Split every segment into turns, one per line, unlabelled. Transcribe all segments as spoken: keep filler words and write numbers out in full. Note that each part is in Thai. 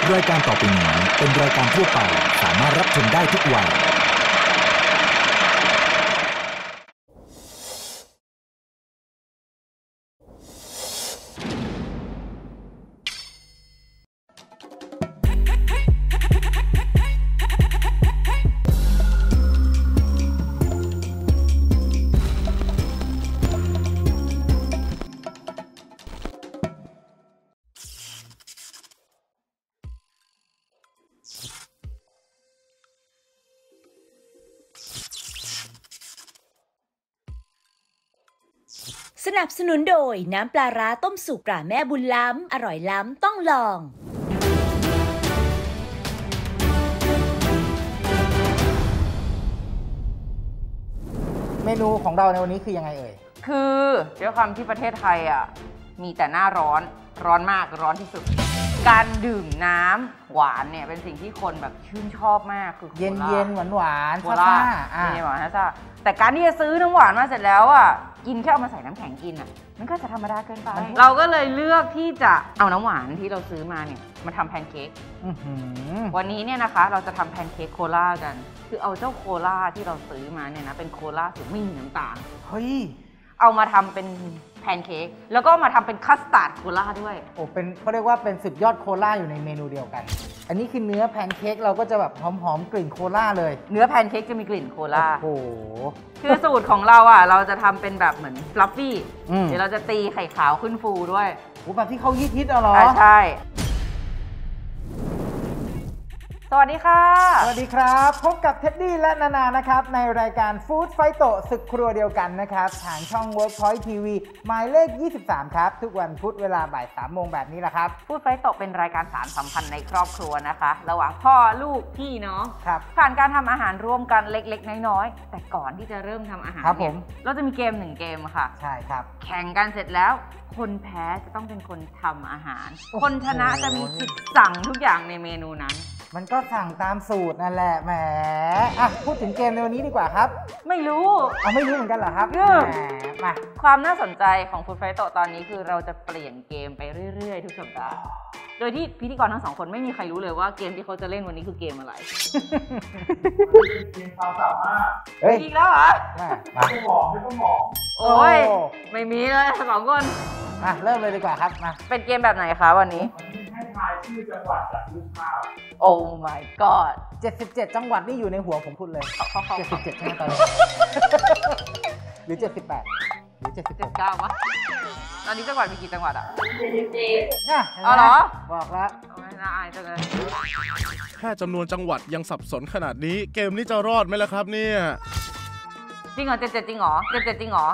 รายการต่อไปนี้เป็นรายการทั่วไปสามารถรับชมได้ทุกวัย
สนับสนุนโดยน้ำปลาร้าต้มสุกตราแม่บุญล้ำอร่อยล้ำต้องลอง
เมนูของเราในวันนี้คือยังไงเอ่ย
คือด้วยความที่ประเทศไทยอ่ะมีแต่หน้าร้อนร้อนมากร้อนที่สุดการดื่มน้ำหวานเนี่ยเป็นสิ่งที่คนแบบชื่นชอบมากคือ
เย็นเย็นหวานหวาน
โคลาเย็นหวานซ่าแต่การที่จะซื้อน้ำหวานมาเสร็จแล้วอ่ะกินแค่เอามาใส่น้ำแข็งกินอ่ะมันก็จะธรรมดาเกินไปเราก็เลยเลือกที่จะเอาน้ำหวานที่เราซื้อมาเนี่ยมาทำแพนเค้กวันนี้เนี่ยนะคะเราจะทำแพนเค้กโคลากันคือเอาเจ้าโคลาที่เราซื้อมาเนี่ยนะเป็นโคลาสูตรไม่มีน้ำตาล
เฮ้ย
เอามาทำเป็นแพนเค้กแล้วก็มาทำเป็นคัสตาร์ดโคลาด้วย
โอ้เป็นเขาเรียกว่าเป็นสุดยอดโคลาอยู่ในเมนูเดียวกันอันนี้คือเนื้อแพนเค้กเราก็จะแบบหอมๆกลิ่นโคลาเลย
เนื้อแพนเค้กจะมีกลิ่นโคลา
โอ้โห
คือสูตรของเราอ่ะเราจะทำเป็นแบบเหมือนฟลัฟฟี่เดี๋ยวเราจะตีไข่ขาวขึ้นฟูด้วย
โอ้แบบที่เขาฮิตๆอ่ะเหรอ
ใช่สวัสดีค่ะ
สวัสดีครับพบกับเท็ดดี้และนานานะครับในรายการฟู้ดไฟโตะศึกครัวเดียวกันนะครับทางช่อง Workpoint ที วี หมายเลขยี่สิบสามครับทุกวันพุธเวลาบ่ายสามโมงแบบนี้แหละครับ
ฟู้ดไฟโตะเป็นรายการสารสัมพันธ์ในครอบครัวนะคะระหว่างพ่อลูกพี่น้อง
ครับ
ผ่านการทำอาหารร่วมกันเล็กๆน้อยๆแต่ก่อนที่จะเริ่มทำอาหารเนี่ยเราจะมีเกมหนึ่งเกมค่ะ
ใช่ครับ
แข่งกันเสร็จแล้วคนแพ้จะต้องเป็นคนทำอาหารคนชนะจะมีสิทธิ์สั่งทุกอย่างในเมนูนั้น
มันก็สั่งตามสูตรนั่นแหละแหมอ่ะพูดถึงเกมในวันนี้ดีกว่าครับ
ไม่รู้
เอาไม่รู้เหมือนกันเหรอครับแหมมา
ความน่าสนใจของฟู้ดไฟโตะตอนนี้คือเราจะเปลี่ยนเกมไปเรื่อยๆทุกสัปดาห์โดยที่พิธีกรทั้งสองคนไม่มีใครรู้เลยว่าเกมที่เขาจะเล่นวันนี้คือเกมอะไร
เกมความสามารถ
เฮ้ย
อีกแล้วเหรอ
ไม่ต้องบอกไม่ต้องบอก
โอ้ยไม่มีเลยสองคน
อ่ะเริ่มเลยดีกว่าครับมา
เป็นเกมแบบไหนคะวันนี้
ให้ทายชื่อจังหวัดจากรูปภาพ
โอ้ my god
เจ็ดสิบเจ็ดจังหวัดนี่อยู่ในหัวผมพูดเลยเจ็ดสิบเจ็ดใช่ไหมตอนนี้หรือเจ็ดสิบแปดหรือเจ็ดสิบเก้าวะ
ตอนนี้จังหวัดมีกี่จังหวัดอ่ะ
เจ็ดสิบเจ็ด
นะเอาเหรอบอกแล้ว
ไม่น่าอายจังเลย
แค่จำนวนจังหวัดยังสับสนขนาดนี้เกมนี้จะรอดไหมล่ะครับเนี่ย
จริงเหรอเจ็ดเจ็ดจริงเหรอเจ็ดเจ็ดจริงเหรอ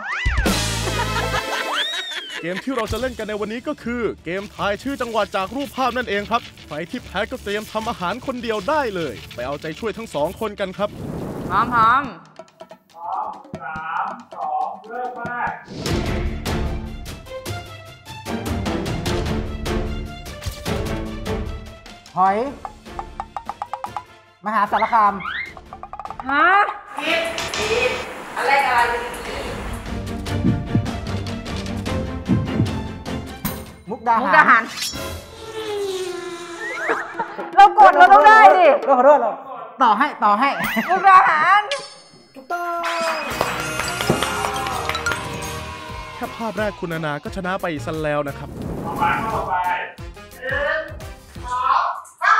เกมที่เราจะเล่นกันในวันนี้ก็คือเกมทายชื่อจังหวัดจากรูปภาพนั่นเองครับใครที่แพ้ก็เตรียมทำอาหารคนเดียวได้เลยไปเอาใจช่วยทั้งสองคนกันครับ
พร้อมพร้อม
พร้อมสามสองเริ่มมา
หอยมหาสารคาม
ฮะผิดผิดอะไรกัน
มุกดาหารมุก
ดาหารเรากดเราต้องได้ดิ
เราขอโทษเราต่อให้ต่อให้
มุกดาหาร
ถูกต้อง
แค่ภาพแรกคุณนานาก็ชนะไปซะแล้วนะครับ
ต่อไปต่อไปหนึ่งสองสาม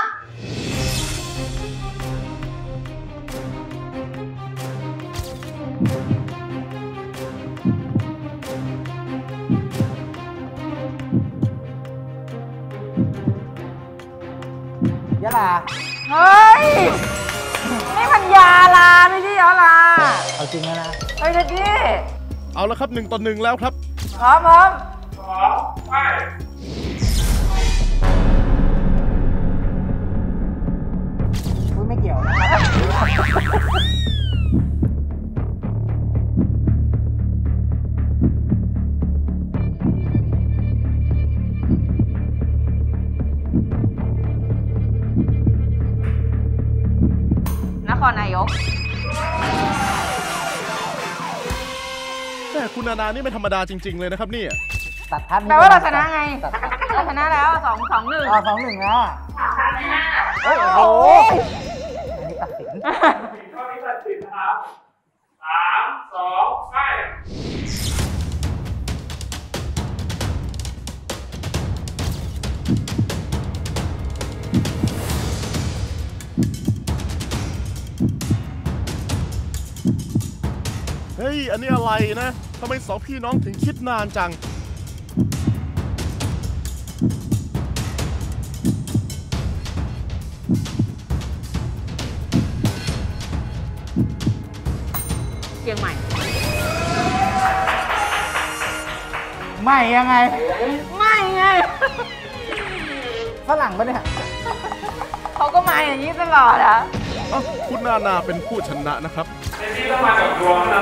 ยะลา
เฮ้ยนี่มันยาลาไม่ใช่ยะลา
เอาจริงนะนะ
เฮ้ยเด็ดดี้
เอาละครับหนึ่งต่อหนึ่งแล้วครับ
พร้อมพร้อม
สองไป
พูดไม่เกี่ยวนะครับ
นครนายก
แต่คุณนานานี่ไม่ธรรมดาจริงๆเลยนะครับนี่
ตัดทัน
แปลว่าเราชนะไงเราชนะแล้วสองสองหนึ่ง
อ๋อสองหนึ่งแล้วโอ้โหอันนี้ตัดสิน
ข้อนี้ตัดสินนะครับสามสองไป
เฮ้ย อันนี้อะไรนะทำไมสองพี่น้องถึงคิดนานจัง
เชียงใหม่
ไม่ยังไง
ไม่ไง
ฝรั่งปะเนี่ย
เขาก็มาอย่างนี้ตลอดอะ
เอ้าคุณนานาเป็นผู้ชนะนะครับ
ไอ้นี่ต้องมาจากดวงนะ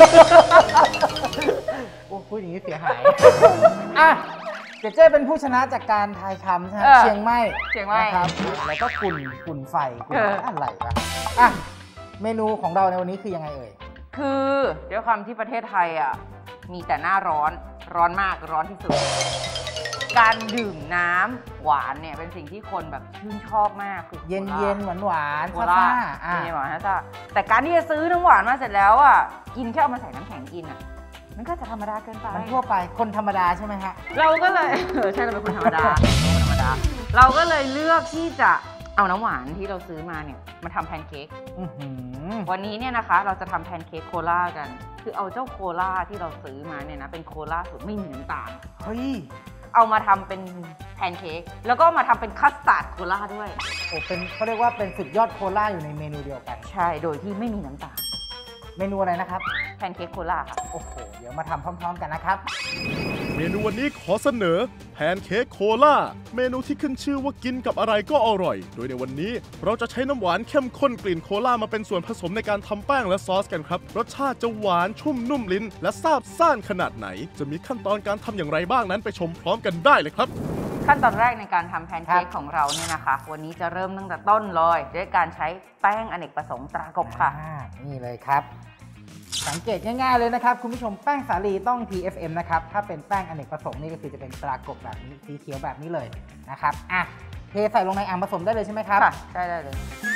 โอ้พูดอย่างนี้เสียหาย อ่ะเจเจ้เป็นผู้ชนะจากการทายคำใช่ไหมเชียงใหม่
เชียงใหม่
นะครับแล้วก็กุ่นกุ่นไฟกุ่น
เออ
อะไรวะอ่ะเมนูของเราในวันนี้คือยังไงเอ่ย
คือด้วยความที่ประเทศไทยอ่ะมีแต่หน้าร้อนร้อนมากร้อนที่สุด การดื่มน้ำหวานเนี่ยเป็นสิ่งที่คนแบบชื่นชอบมากคือโคลา
เย็นเย็นหวานหวานๆ
โค
ซ่า
ลา
ซ่าอ่ะ
เย็นหวานซ่าแต่การที่จะซื้อน้ำหวานมาเสร็จแล้วอ่ะกินแค่เอามาใส่น้ำแข็งกินอ่ะมันก็จะธรรมดาเกินไป
มันทั่วไปคนธรรมดาใช่ไหมฮะ
เราก็เลย เออใช่เราเป็นคนธรรมดาคนธรรมดา เราก็เลยเลือกที่จะเอาน้ำหวานที่เราซื้อมาเนี่ยมาทำแพนเค้ก
อื้อหือ
วันนี้เนี่ยนะคะเราจะทำแพนเค้กโคลากัน คือเอาเจ้าโคลาที่เราซื้อมาเนี่ยนะเป็นโคลาสูตรไม่มีน้ำตาล
เฮ้ย
เอามาทำเป็นแพนเค้กแล้วก็มาทำเป็นคัสตาร์ดโคลาด้วย
โอ้เป็นเขาเรียกว่าเป็นสุดยอดโคลาอยู่ในเมนูเดียวกัน
ใช่โดยที่ไม่มีน้ำตาล
เมนูอะไรนะครับ
แพนเค้กโคลาค่ะ
โอ้โห เดี๋ยวมาทำพร้อมๆกันนะครับ
เมนูวันนี้ขอเสนอแพนเค้กโคลาเมนูที่ขึ้นชื่อว่ากินกับอะไรก็อร่อย โดยในวันนี้เราจะใช้น้ำหวานเข้มข้นกลิ่นโคลามาเป็นส่วนผสมในการทำแป้งและซอสกันครับ รสชาติจะหวานชุ่มนุ่มลิ้น และซาบซ่านขนาดไหน จะมีขั้นตอนการทำอย่างไรบ้างนั้นไปชมพร้อมกันได้เลยครับ
ขั้นตอนแรกในการทำแพนเค้ก
ครับ
ของเราเนี่ยนะคะ วันนี้จะเริ่มตั้งแต่ต้นเลยด้วยการใช้แป้งอเนกประสงค์ตรากบค่ะ
อ่านี่เลยครับ สังเกตง่ายๆเลยนะครับ คุณผู้ชมแป้งสาลีต้อง ที เอฟ เอ็ม นะครับ ถ้าเป็นแป้งอเนกประสงค์นี่ก็คือจะเป็นตรากบแบบนี้สีเขียวแบบนี้เลยนะครับ อ่ะ เทใส่ลงในอ่างผสมได้เลยใช่ไหมครับ
ค่ะใช่ได้เลย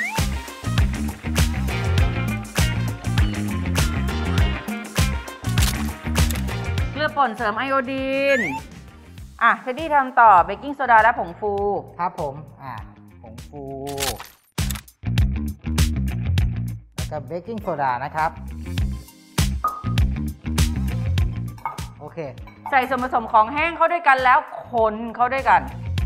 เกลือป่นเสริมไอโอดีน อ่ะเทดดี้ทำต่อเบกกิ้งโซดาและผงฟู
ครับผม อ่าผงฟู แล้วก็เบกกิ้งโซดานะครับ โอเค
ใส่ส่วนผสมของแห้งเข้าด้วยกันแล้วคนเข้าด้วยกัน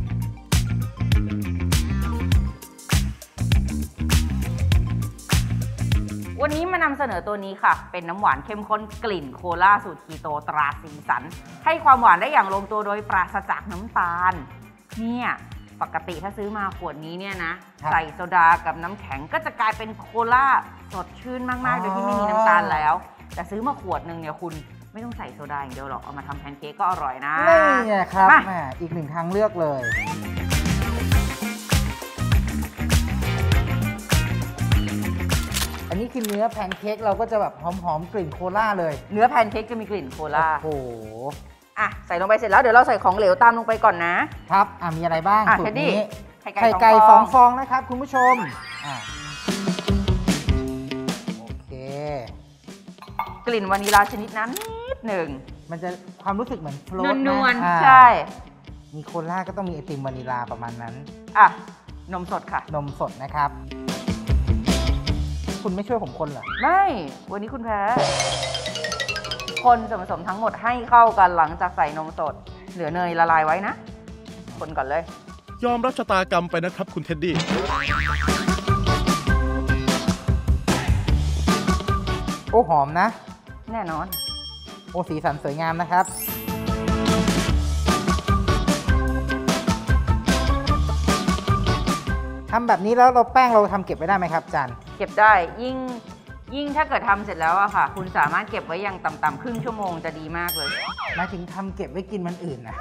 วันนี้มานำเสนอตัวนี้ค่ะ เป็นน้ำหวานเข้มข้นกลิ่นโคลาสูตรคีโตตราสีสัน ให้ความหวานได้อย่างลงตัวโดยปราศจากน้ำตาล เนี่ยปกติถ้าซื้อมาขวดนี้เนี่ยนะ
ครับ
ใส่โซดากับน้ำแข็งก็จะกลายเป็นโคลาสดชื่นมาก
อ๋อ
ๆ โดยที่ไม่มีน้ำตาลแล้ว แต่ซื้อมาขวดหนึ่งเนี่ยคุณไม่ต้องใส่โซดาอย่างเดียวหรอก เอามาทำแพนเค้กก็อร่อยนะ
นี่ไงครับ
มา
แหมอีกหนึ่งทางเลือกเลย อันนี้คือเนื้อแพนเค้กเราก็จะแบบหอมๆกลิ่นโคลาเลย
เนื้อแพนเค้กจะมีกลิ่นโคลา
โอ้โห
อ่ะใส่ลงไปเสร็จแล้วเดี๋ยวเราใส่ของเหลวตามลงไปก่อนนะ
ครับอ่ะมีอะไรบ้าง
อ่ะ
สูตร
เท็ดดี้
นี้
ไข่ไก่
ไข่ไก่
ส
ส
อ
อง ง
ฟ
ฟ
อง
องนะครับคุณผู้ชมอ่ะโอเค
กลิ่นวานิลาชนิดน้ำนิดหนึ่ง
มันจะความรู้สึกเหมือนโฟล
น
ต
วล
นะ
ๆ
อ่า
ใช่
มีโคลาก็ต้องมีไอติมวานิลาประมาณนั้น
อ่ะ นมสดค่ะ
นมสดนะครับ คุณไม่ช่วยผมคนเหรอ
ไม่ วันนี้คุณแพ้ คนส่วนผสมทั้งหมดให้เข้ากันหลังจากใส่นมสด เหลือเนยละลายไว้นะ คนก่อนเลย
ยอมรับชะตากรรมไปนะครับคุณเท็ดดี้
โอ้หอมนะ
แน่นอน
โอ้สีสันสวยงามนะครับทำแบบนี้แล้วเราแป้งเราทำเก็บไว้ได้ไหมครับจัน
เก็บได้ ยิ่ง ยิ่งถ้าเกิดทำเสร็จแล้วอะค่ะ คุณสามารถเก็บไว้อย่างต่ำๆครึ่งชั่วโมงจะดีมากเลย
หมายถึงทำเก็บไว้กินมันอื่นนะ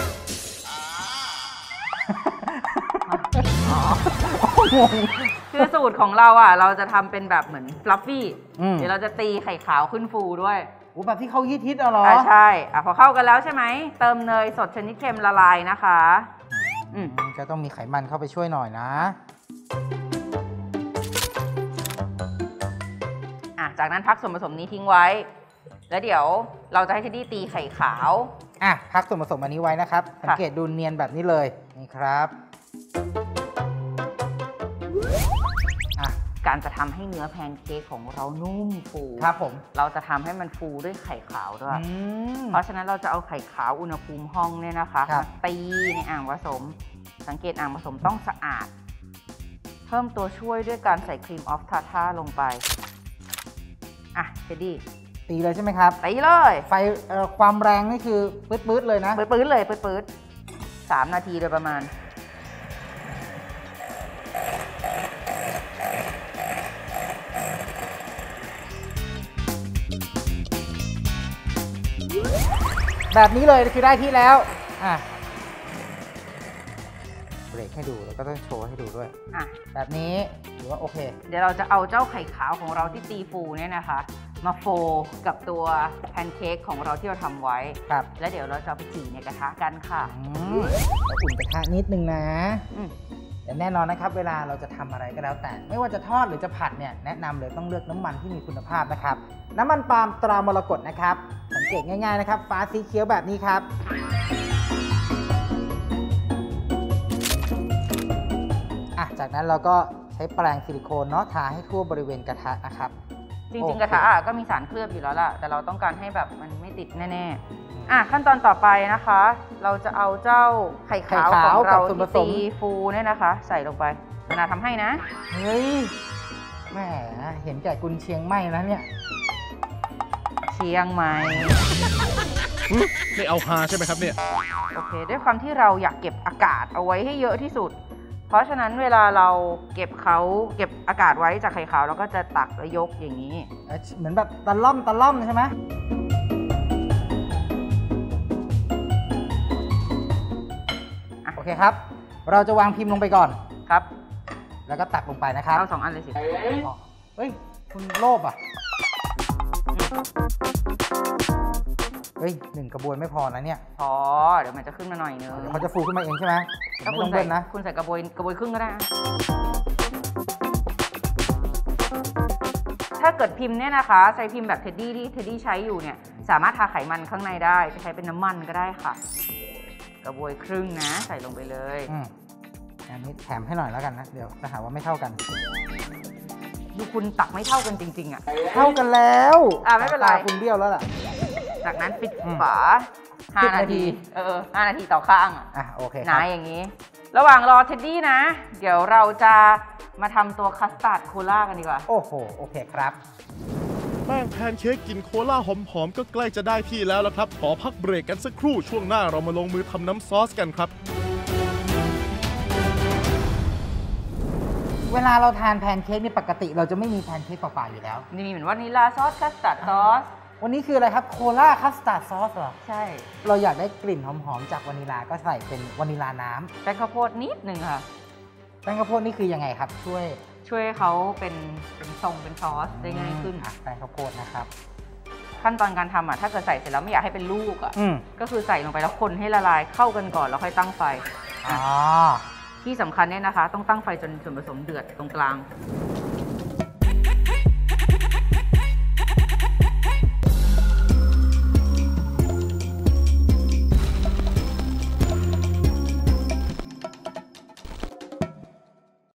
คือสูตรของเราอ่ะ เราจะทำเป็นแบบเหมือนฟลัฟฟี่
อืม
เดี๋ยวเราจะตีไข่ขาวขึ้นฟูด้วย
โอ้แบบที่เขายิดทิดเอาเหรอ
อ่าใช่อ่ะพอเข้ากันแล้วใช่ไหม เติมเนยสดชนิดเค็มละลายนะคะ อืม
จะต้องมีไขมันเข้าไปช่วยหน่อยนะ
อ่ะจากนั้นพักส่วนผสมนี้ทิ้งไว้ แล้วเดี๋ยวเราจะให้เท็ดดี้ตีไข่ขาว
อ่ะพักส่วนผสมอันนี้ไว้นะครับสังเกตดูเนียนแบบนี้เลยนี่ครับอ่ะ
การจะทำให้เนื้อแพนเค้กของเรานุ่มฟู
ครับผม
เราจะทำให้มันฟูด้วยไข่ขาวด้วยเพราะฉะนั้นเราจะเอาไข่ขาวอุณหภูมิห้องเนี่ยนะคะมาตีในอ่างผสมสังเกตอ่างผสมต้องสะอาดเพิ่มตัวช่วยด้วยการใส่ครีมออฟทาท่าลงไปอ่ะเท็ดดี้
ตีเลยใช่ไหมครับ
ตีเลย
ไฟความแรงนี่คือปื๊ดๆเลยนะ
ปื๊ดๆเลยปื๊ดๆสามนาทีโดยประมาณ
แบบนี้เลยคือได้ที่แล้วอ่ะเบรกให้ดูแล้วก็ต้องโชว์ให้ดูด้วยอ่ะแบบนี้ถือว่าโอเค
เดี๋ยวเราจะเอาเจ้าไข่ขาวของเราที่ตีฟูเนี่ยนะคะมาโฟกับตัวแพนเค้กของเราที่เราทำไว้
ครับ
แล้วเดี๋ยวเราจะไปจี่ในกระทะกันค่ะ
เราอุ่นกระทะนิดนึงนะแต่แน่นอนนะครับเวลาเราจะทำอะไรก็แล้วแต่ไม่ว่าจะทอดหรือจะผัดเนี่ยแนะนำเลยต้องเลือกน้ำมันที่มีคุณภาพนะครับน้ำมันปาล์มตรามรกตนะครับสังเกตง่ายๆนะครับฟ้าสีเขียวแบบนี้ครับอ่ะจากนั้นเราก็ใช้แปรงซิลิโคนเนาะทาให้ทั่วบริเวณกระทะนะครับ
จริงๆกระทะก็มีสารเคลือบอยู่แล้วล่ะแต่เราต้องการให้แบบมันไม่ติดแน่ๆอ่ะขั้นตอนต่อไปนะคะเราจะเอาเจ้าไข่ขาวของเราที่ตีฟูเนี่ยนะคะใส่ลงไปนาทำให้นะ
เฮ้ยแหมเห็นแก่กุนเชียงใหม่นะเนี่ย
เชียงใหม่
ไม่เอาฮาใช่ไหมครับเนี่ย
โอเคด้วยความที่เราอยากเก็บอากาศเอาไว้ให้เยอะที่สุดเพราะฉะนั้นเวลาเราเก็บเขาเก็บอากาศไว้จากไข่ขาวเราก็จะตักแล้วยกอย่างนี้
เหมือนแบบตะล่อมตะล่อมใช่ไหมโอเคครับเราจะวางพิมพ์ลงไปก่อน
ครับ
แล้วก็ตักลงไปนะครับ
เอาสองอันเลยสิ
เฮ้ยคุณโลภอ่ะเฮ้ยหนึ่งกระบวยไม่พอนะเนี่ย
พอเดี๋ยวมันจะขึ้นมาหน่อยนึง
เขาจะฟูขึ้นมาเองใช่ไหม
ถ้าคุณใส่นะคุณใส่กระบวยกระบวยครึ่งก็ได้ถ้าเกิดพิมพ์เนี่ยนะคะใช้พิมพ์แบบเท็ดดี้ที่เท็ดดี้ใช้อยู่เนี่ยสามารถทาไขมันข้างในได้จะใช้เป็นน้ำมันก็ได้ค่ะกระบวยครึ่งนะใส่ลงไปเลย
อันนี้แถมให้หน่อยแล้วกันนะเดี๋ยวจะหาว่าไม่เท่ากัน
ดูคุณตักไม่เท่ากันจริงๆอ่ะ
เท่ากันแล้ว
อ่าไม่เป็นไร
คุณเบี้ยวแล้วล่ะ
จากนั้นปิดฝาห้านาทีเออห้านาทีต่อข้าง
อ่ะโอเค
หนาอย่างนี้ระหว่างรอเท็ดดี้นะเดี๋ยวเราจะมาทำตัวคัสตาร์ดโคล่ากันดีกว่า
โอ้โหโอเคครับ
แป้งแพนเค้กกลิ่นโคล่าหอมๆก็ใกล้จะได้ที่แล้วละครับขอพักเบรกกันสักครู่ช่วงหน้าเรามาลงมือทำน้ำซอสกันครับ
เวลาเราทานแพนเค้กนี่ปกติเราจะไม่มีแพนเค้กเปล่าๆอยู่แล้ว
นี่มีเหมือนวานิลลาซอสคัสตาร์ดซอส
วันนี้คืออะไรครับโคล่าคัสตาร์ดซอสเหรอ
ใช่
เราอยากได้กลิ่นหอมๆจากวานิลาก็ใส่เป็นวานิลาน้
ำแป้งข้าวโพดนิดนึงค่ะ
แป้งข้าวโพดนี่คือยังไงครับช่วย
ช่วยเขาเป็นเป็นทรงเป็นซอสได้ง่ายขึ้น
แป้งข้าวโพดนะครับ
ขั้นตอนการทำอ่ะถ้าเกิดใส่เสร็จแล้วไม่อยากให้เป็นลูกอ่ะก็คือใส่ลงไปแล้วคนให้ละลายเข้ากันก่อนแล้วค่อยตั้งไฟ
อ๋อ
ที่สำคัญเนี่ยนะคะต้องตั้งไฟจนส่วนผสมเดือดตรงกลาง